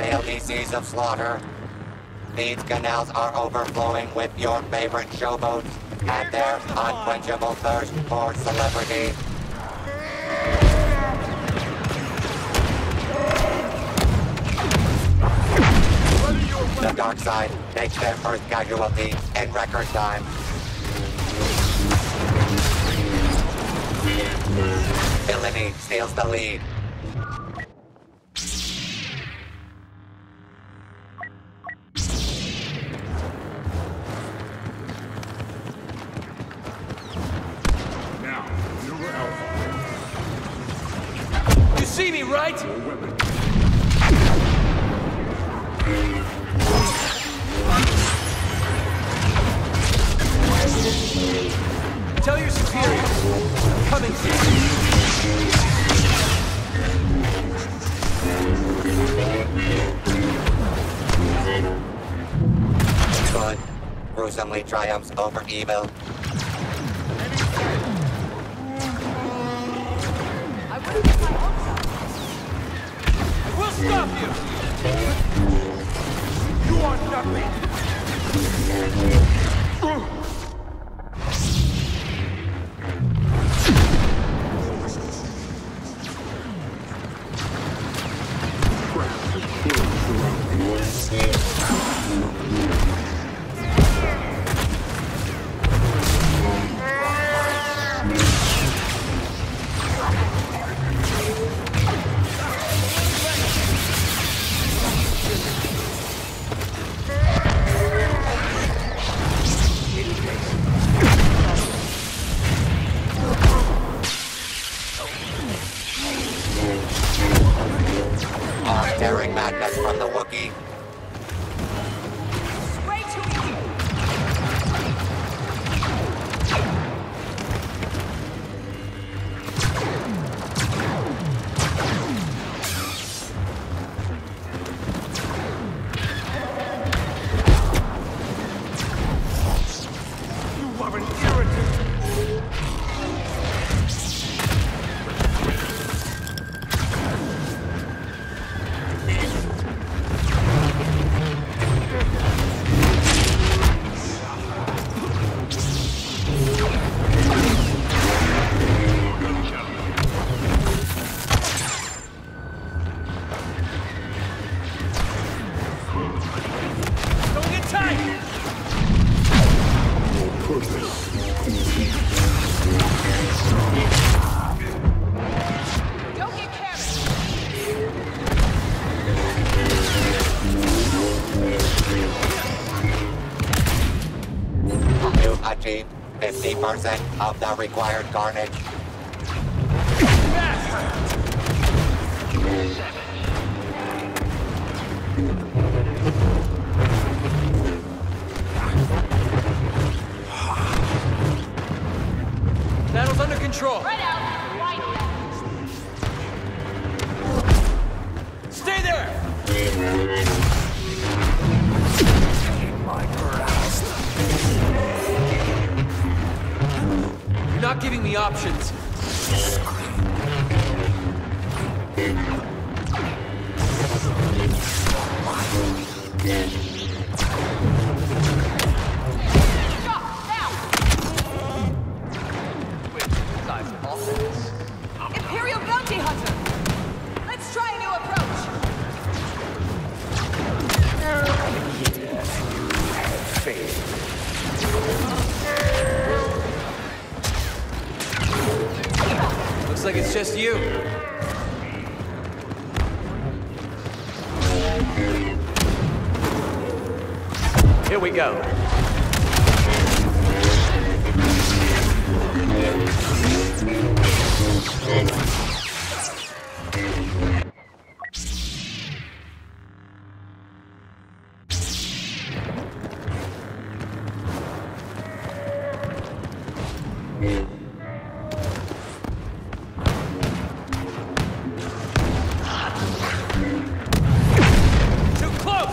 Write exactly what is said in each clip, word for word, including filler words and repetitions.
unwieldy seas of slaughter. These canals are overflowing with your favorite showboats and their unquenchable thirst for celebrity. The dark side takes their first casualty in record time. Villainy steals the lead. Now, Silver Alpha. You see me, right? Tell your superiors, I'm coming to you. Good gruesomely triumphs over evil. I will stop you! You are nothing! Daring madness from the Wookiee. Way too easy. You are an irritant! Don't get tight! Don't get careless. You achieve fifty percent of the required carnage. Battle's under control. Right out. Right out. Stay there! You're not giving me options. Drop. Now. Nice offense. Imperial Bounty Hunter. Let's try a new approach. Looks like it's just you. Here we go. Too close!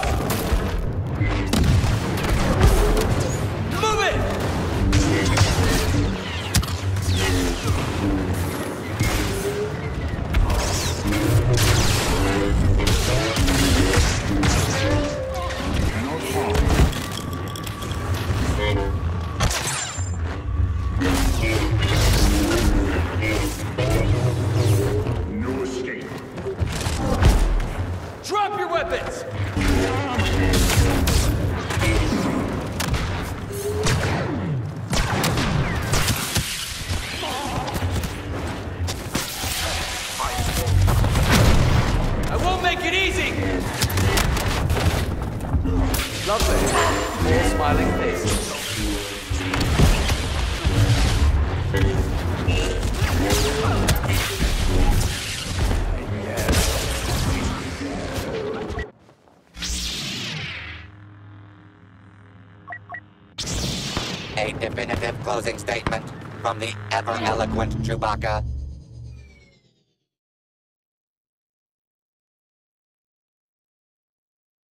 Move it! make it easy! Lovely. More smiling faces. A definitive closing statement from the ever-eloquent Chewbacca.